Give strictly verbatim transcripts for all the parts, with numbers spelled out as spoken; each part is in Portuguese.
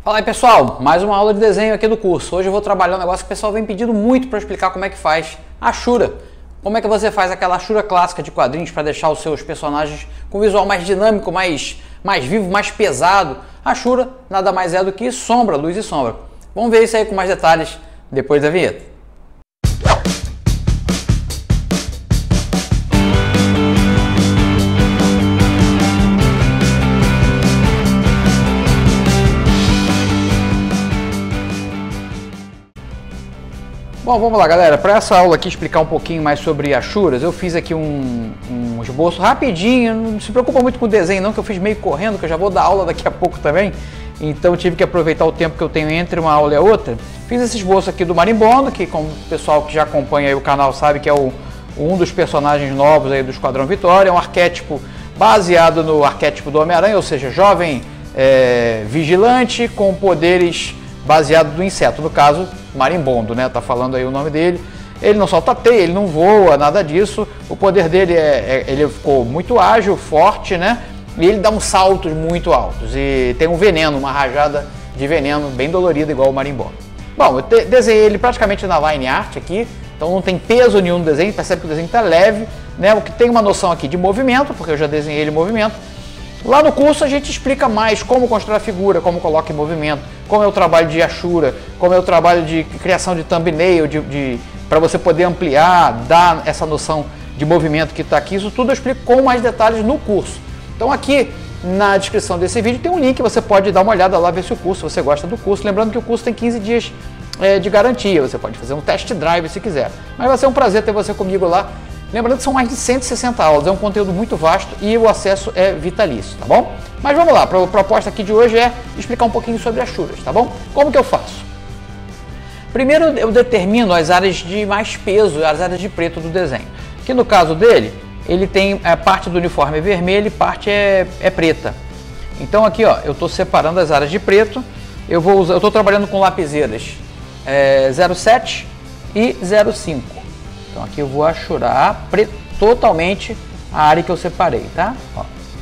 Fala aí pessoal, mais uma aula de desenho aqui do curso. Hoje eu vou trabalhar um negócio que o pessoal vem pedindo muito para explicar como é que faz a Ashura. Como é que você faz aquela Ashura clássica de quadrinhos para deixar os seus personagens com visual mais dinâmico, mais, mais vivo, mais pesado. A Ashura nada mais é do que sombra, luz e sombra. Vamos ver isso aí com mais detalhes depois da vinheta. Bom, vamos lá galera, para essa aula aqui explicar um pouquinho mais sobre Ashuras, eu fiz aqui um, um esboço rapidinho, não se preocupa muito com o desenho não, que eu fiz meio correndo, que eu já vou dar aula daqui a pouco também, então tive que aproveitar o tempo que eu tenho entre uma aula e a outra. Fiz esse esboço aqui do Marimbondo, que como o pessoal que já acompanha aí o canal sabe que é o, um dos personagens novos aí do Esquadrão Vitória, é um arquétipo baseado no arquétipo do Homem-Aranha, ou seja, jovem é, vigilante com poderes baseado no inseto, no caso Marimbondo, né? Tá falando aí o nome dele. Ele não solta teia, ele não voa, nada disso. O poder dele é, é ele ficou muito ágil, forte, né? E ele dá uns saltos muito altos e tem um veneno, uma rajada de veneno bem dolorida igual o Marimbondo. Bom, eu te, desenhei ele praticamente na line art aqui, então não tem peso nenhum no desenho, percebe que o desenho está leve, né? O que tem uma noção aqui de movimento, porque eu já desenhei ele em movimento. Lá no curso a gente explica mais como construir a figura, como coloca em movimento, como é o trabalho de Ashura, como é o trabalho de criação de thumbnail, de, de, para você poder ampliar, dar essa noção de movimento que está aqui. Isso tudo eu explico com mais detalhes no curso. Então aqui na descrição desse vídeo tem um link, você pode dar uma olhada lá, ver se o curso, você gosta do curso. Lembrando que o curso tem quinze dias é, de garantia, você pode fazer um test drive se quiser. Mas vai ser um prazer ter você comigo lá. Lembrando que são mais de cento e sessenta aulas, é um conteúdo muito vasto e o acesso é vitalício, tá bom? Mas vamos lá, a proposta aqui de hoje é explicar um pouquinho sobre Ashuras, tá bom? Como que eu faço? Primeiro eu determino as áreas de mais peso, as áreas de preto do desenho. Que no caso dele, ele tem a parte do uniforme vermelho e parte é, é preta. Então aqui ó, eu estou separando as áreas de preto, eu vou usar, eu estou trabalhando com lapiseiras é, zero sete e zero cinco. Então aqui eu vou ashurar preto, totalmente a área que eu separei, tá? Ó.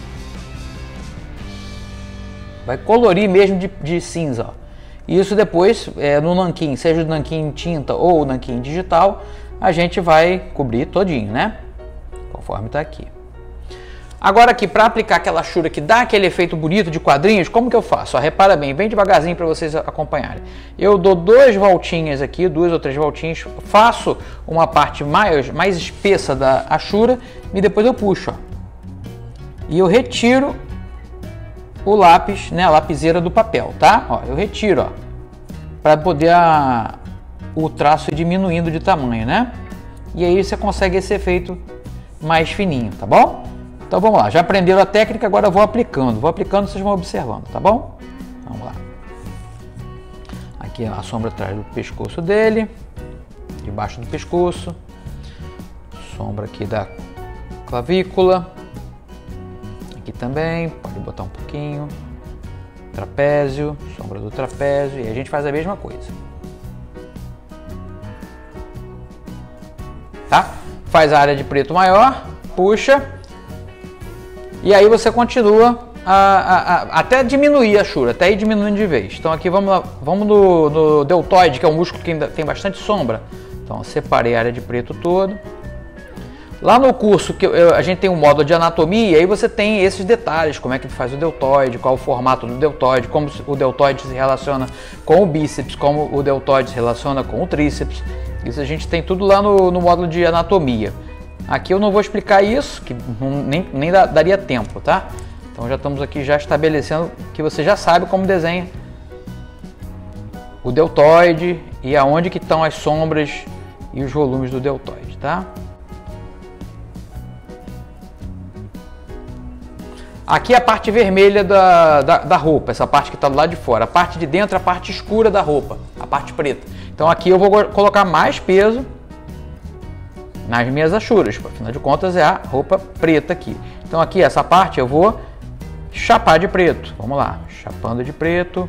Vai colorir mesmo de, de cinza, ó. Isso depois, é, no nanquim, seja o nanquim em tinta ou o nanquim digital, a gente vai cobrir todinho, né? Conforme tá aqui. Agora aqui, para aplicar aquela Ashura que dá aquele efeito bonito de quadrinhos, como que eu faço? Ó, repara bem, bem devagarzinho para vocês acompanharem. Eu dou duas voltinhas aqui, duas ou três voltinhas, faço uma parte mais, mais espessa da Ashura e depois eu puxo, ó. E eu retiro o lápis, né, a lapiseira do papel, tá? Ó, eu retiro, ó, para poder a, o traço ir diminuindo de tamanho, né? E aí você consegue esse efeito mais fininho, tá bom? Então vamos lá, já aprenderam a técnica, agora eu vou aplicando. Vou aplicando, vocês vão observando, tá bom? Vamos lá. Aqui a sombra atrás do pescoço dele, debaixo do pescoço, sombra aqui da clavícula, aqui também, pode botar um pouquinho, trapézio, sombra do trapézio, e a gente faz a mesma coisa. Tá? Faz a área de preto maior, puxa. E aí você continua a, a, a, até diminuir a Ashura, até ir diminuindo de vez. Então aqui vamos, lá, vamos no, no deltoide, que é um músculo que ainda tem bastante sombra. Então separei a área de preto toda. Lá no curso que eu, a gente tem um módulo de anatomia, e aí você tem esses detalhes, como é que faz o deltoide, qual o formato do deltoide, como o deltoide se relaciona com o bíceps, como o deltoide se relaciona com o tríceps. Isso a gente tem tudo lá no, no módulo de anatomia. Aqui eu não vou explicar isso, que nem, nem daria tempo, tá? Então já estamos aqui já estabelecendo que você já sabe como desenha o deltoide e aonde que estão as sombras e os volumes do deltoide, tá? Aqui é a parte vermelha da, da, da roupa, essa parte que está do lado de fora. A parte de dentro é a parte escura da roupa, a parte preta. Então aqui eu vou colocar mais peso nas minhas Ashuras, afinal de contas é a roupa preta aqui. Então aqui essa parte eu vou chapar de preto. Vamos lá, chapando de preto.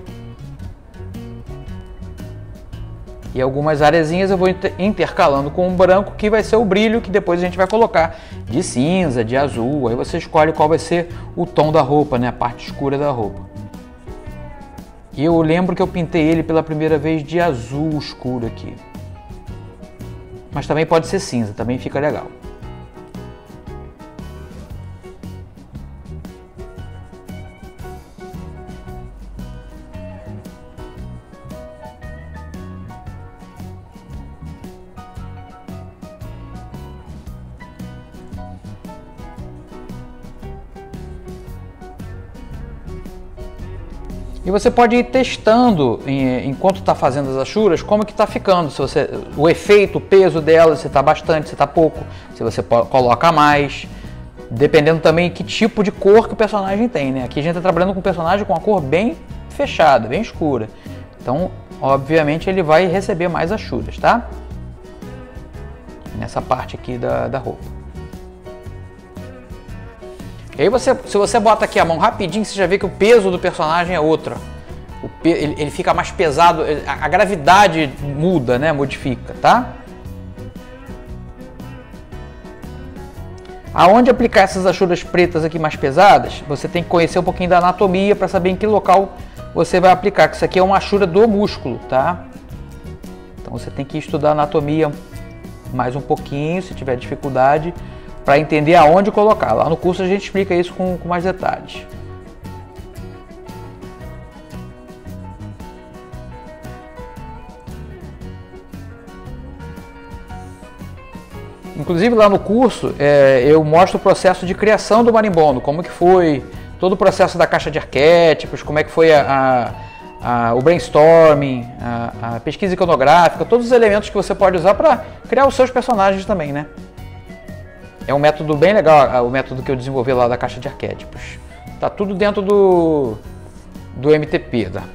E algumas arezinhas eu vou intercalando com um branco, que vai ser o brilho que depois a gente vai colocar de cinza, de azul. Aí você escolhe qual vai ser o tom da roupa, né? A parte escura da roupa. E eu lembro que eu pintei ele pela primeira vez de azul escuro aqui. Mas também pode ser cinza, também fica legal. E você pode ir testando, enquanto está fazendo as achuras, como que está ficando. Se você, o efeito, o peso dela, se está bastante, se está pouco, se você coloca mais. Dependendo também que tipo de cor que o personagem tem, né? Aqui a gente está trabalhando com um personagem com uma cor bem fechada, bem escura. Então, obviamente, ele vai receber mais achuras, tá? Nessa parte aqui da, da roupa. E aí você, se você bota aqui a mão rapidinho, você já vê que o peso do personagem é outro. O pe ele, ele fica mais pesado, a, a gravidade muda, né? Modifica, tá? Aonde aplicar essas achuras pretas aqui mais pesadas, você tem que conhecer um pouquinho da anatomia para saber em que local você vai aplicar, que isso aqui é uma achura do músculo, tá? Então você tem que estudar a anatomia mais um pouquinho, se tiver dificuldade, para entender aonde colocar. Lá no curso a gente explica isso com, com mais detalhes. Inclusive lá no curso é, eu mostro o processo de criação do marimbondo, como que foi todo o processo da caixa de arquétipos, como é que foi a, a, a, o brainstorming, a, a pesquisa iconográfica, todos os elementos que você pode usar para criar os seus personagens também, né? É um método bem legal, o método que eu desenvolvi lá da caixa de arquétipos. Tá tudo dentro do, do M T P, tá?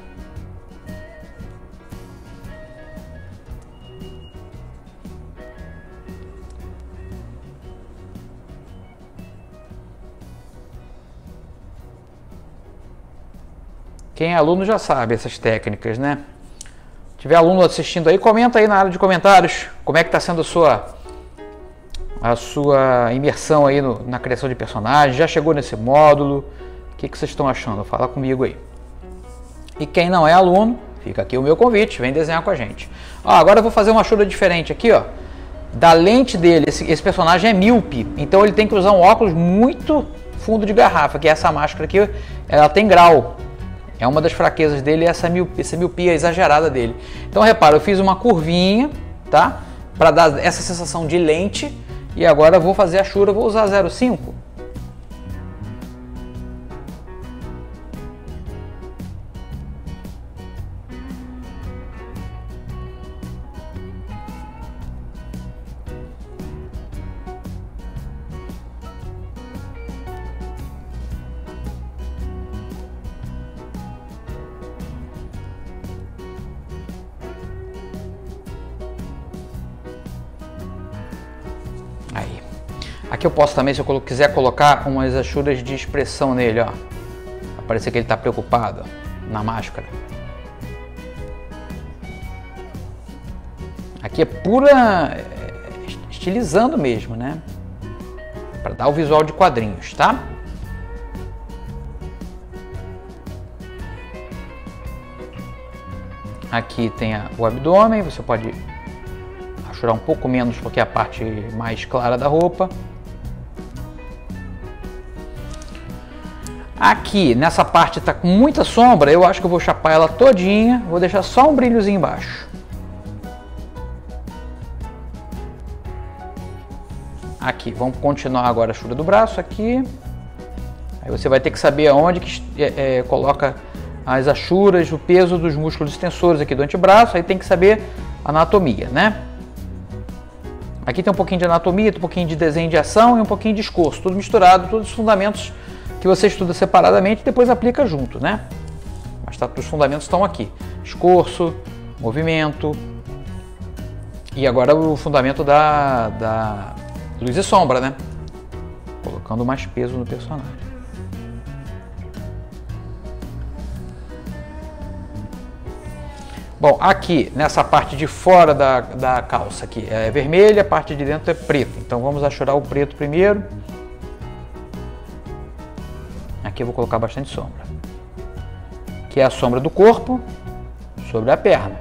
Quem é aluno já sabe essas técnicas, né? Se tiver aluno assistindo aí, comenta aí na área de comentários como é que está sendo a sua, a sua imersão aí no, na criação de personagens. Já chegou nesse módulo? O que, que vocês estão achando? Fala comigo aí. E quem não é aluno, fica aqui o meu convite, vem desenhar com a gente. Ó, agora eu vou fazer uma achura diferente aqui, ó. Da lente dele, esse, esse personagem é míope, então ele tem que usar um óculos muito fundo de garrafa, que é essa máscara aqui, ela tem grau. É uma das fraquezas dele, essa miopia, essa miopia exagerada dele. Então repara, eu fiz uma curvinha, tá? Para dar essa sensação de lente. E agora eu vou fazer a achura, vou usar zero vírgula cinco. Aí. Aqui eu posso também, se eu quiser colocar umas achuras de expressão nele, ó. Vai parecer que ele está preocupado, ó, na máscara. Aqui é pura estilizando mesmo, né? Para dar o visual de quadrinhos, tá? Aqui tem a, o abdômen, você pode achurar um pouco menos porque é a parte mais clara da roupa. Aqui, nessa parte tá com muita sombra, eu acho que eu vou chapar ela todinha, vou deixar só um brilhozinho embaixo. Aqui, vamos continuar agora a achura do braço aqui. Aí você vai ter que saber aonde que é, é, coloca as achuras, o peso dos músculos extensores aqui do antebraço, aí tem que saber a anatomia, né? Aqui tem um pouquinho de anatomia, um pouquinho de desenho de ação e um pouquinho de escorço, tudo misturado, todos os fundamentos que você estuda separadamente e depois aplica junto, né? Mas tá, os fundamentos estão aqui: escorço, movimento e agora o fundamento da, da luz e sombra, né? Colocando mais peso no personagem. Bom, aqui nessa parte de fora da, da calça aqui é vermelha, a parte de dentro é preta. Então vamos achurar o preto primeiro. Aqui eu vou colocar bastante sombra. que é a sombra do corpo sobre a perna.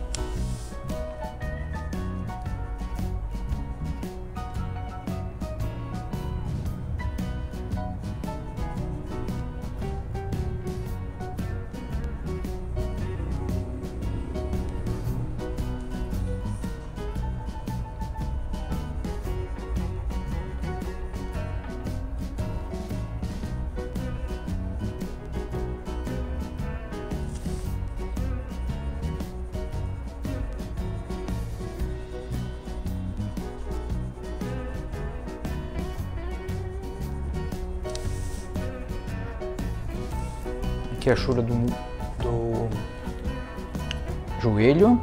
Aqui a achura do, do joelho.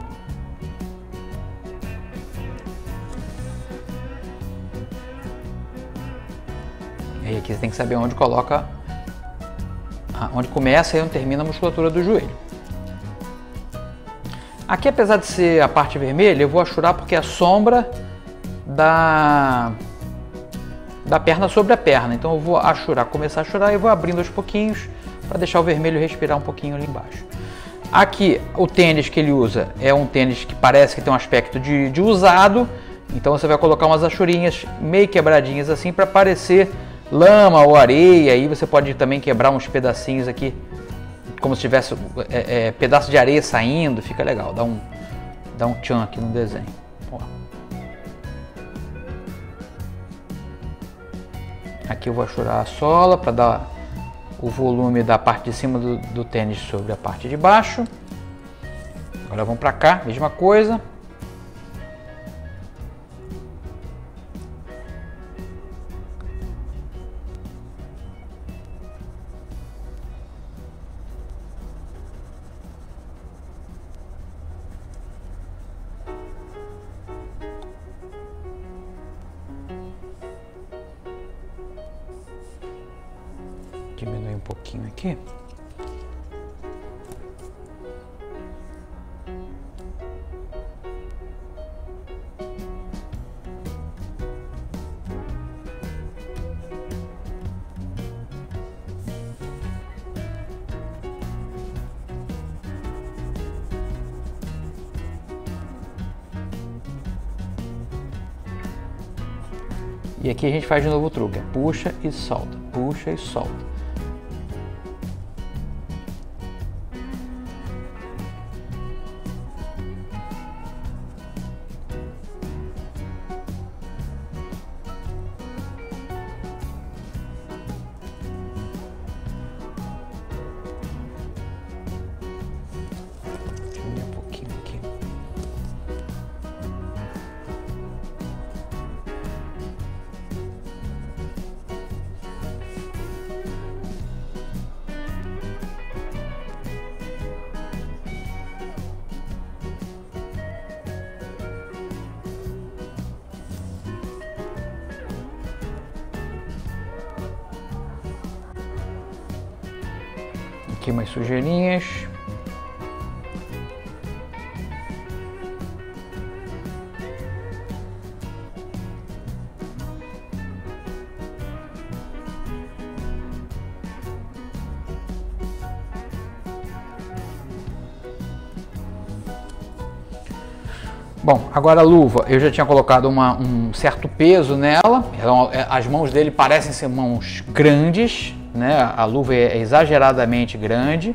E aqui você tem que saber onde coloca, onde começa e onde termina a musculatura do joelho. Aqui, apesar de ser a parte vermelha, eu vou achurar porque é a sombra da, da perna sobre a perna. Então eu vou achurar, começar a achurar e vou abrindo aos pouquinhos, para deixar o vermelho respirar um pouquinho ali embaixo. Aqui, o tênis que ele usa é um tênis que parece que tem um aspecto de, de usado, então você vai colocar umas achurinhas meio quebradinhas assim para parecer lama ou areia, aí você pode também quebrar uns pedacinhos aqui, como se tivesse é, é, pedaço de areia saindo, fica legal, dá um, dá um tchan aqui no desenho. Ó. Aqui eu vou achurar a sola para dar o volume da parte de cima do, do tênis sobre a parte de baixo. Agora vamos para cá, mesma coisa. Diminui um pouquinho aqui. E aqui a gente faz de novo o truque, é puxa e solta, puxa e solta. Aqui umas sujeirinhas. Bom, agora a luva, eu já tinha colocado uma, um certo peso nela, as mãos dele parecem ser mãos grandes, né? A luva é exageradamente grande.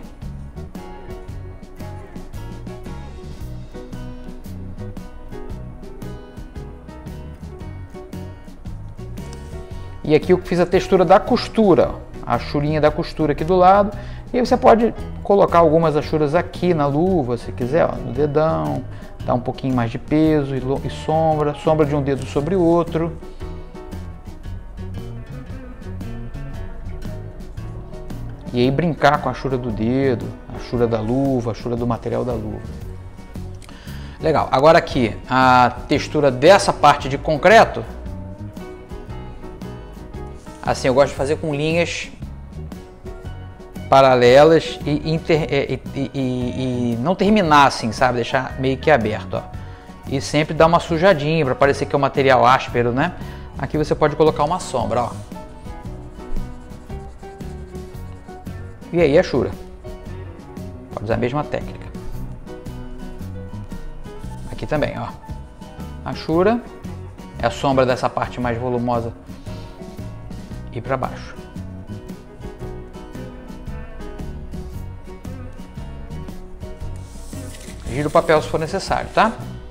E aqui eu fiz a textura da costura, a achurinha da costura aqui do lado. E aí você pode colocar algumas achuras aqui na luva, se quiser, ó, no dedão. Dá um pouquinho mais de peso e, e sombra, sombra de um dedo sobre o outro. E aí brincar com a achura do dedo, a achura da luva, a achura do material da luva. Legal, agora aqui a textura dessa parte de concreto. Assim, eu gosto de fazer com linhas paralelas e, inter, e, e, e, e não terminar assim, sabe? Deixar meio que aberto, ó. E sempre dar uma sujadinha para parecer que é um material áspero, né? Aqui você pode colocar uma sombra, ó. E aí achura. Pode usar a mesma técnica. Aqui também, ó. Achura é a sombra dessa parte mais volumosa e para baixo. Gira o papel se for necessário, tá?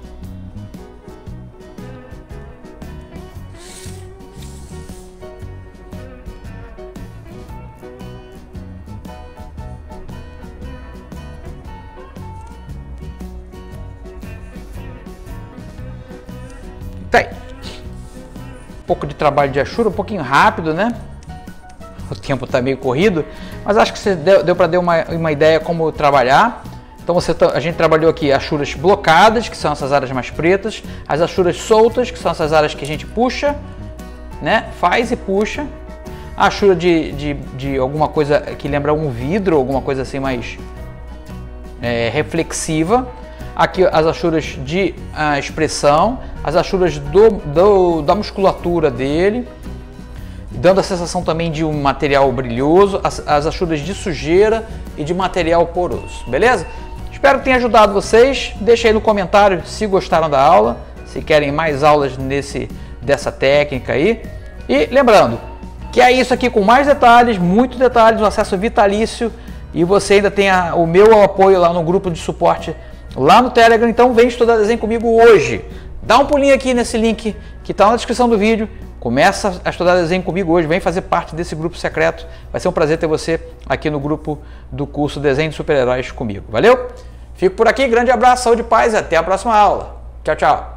Tá aí. Um pouco de trabalho de achura, um pouquinho rápido, né? O tempo tá meio corrido, mas acho que você deu, deu para dar uma, uma ideia como trabalhar. Então você, a gente trabalhou aqui achuras blocadas, que são essas áreas mais pretas, as achuras soltas, que são essas áreas que a gente puxa, né? Faz e puxa. A achura de, de, de alguma coisa que lembra um vidro, alguma coisa assim mais é, reflexiva. Aqui as achuras de uh, expressão, as achuras do, do, da musculatura dele, dando a sensação também de um material brilhoso, as, as achuras de sujeira e de material poroso, beleza? Espero que tenha ajudado vocês. Deixa aí no comentário se gostaram da aula, se querem mais aulas nesse, dessa técnica aí. E lembrando que é isso aqui com mais detalhes, muitos detalhes, um acesso vitalício, e você ainda tem a, o meu apoio lá no grupo de suporte lá no Telegram. Então vem estudar desenho comigo hoje. Dá um pulinho aqui nesse link que está na descrição do vídeo. Começa a estudar desenho comigo hoje, vem fazer parte desse grupo secreto. Vai ser um prazer ter você aqui no grupo do curso Desenho de Super-Heróis comigo. Valeu? Fico por aqui, grande abraço, saúde e paz e até a próxima aula. Tchau, tchau.